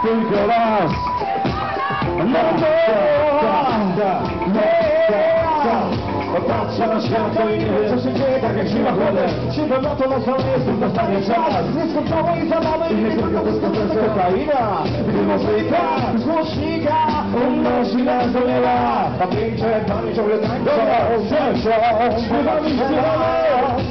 tylko raz. Patrzę na świat i nie wiem, co się dzieje, tak jak zima chłodem. Siedzę na to, na samym jestem, dostanie czas. Nieskończonej zabawy i nie tylko dyskotece kokaina. Gdy muzyka z głośnika unosi nas do nieba. A piękne panie ciągle tańczą, śpiewamy, śpiewamy.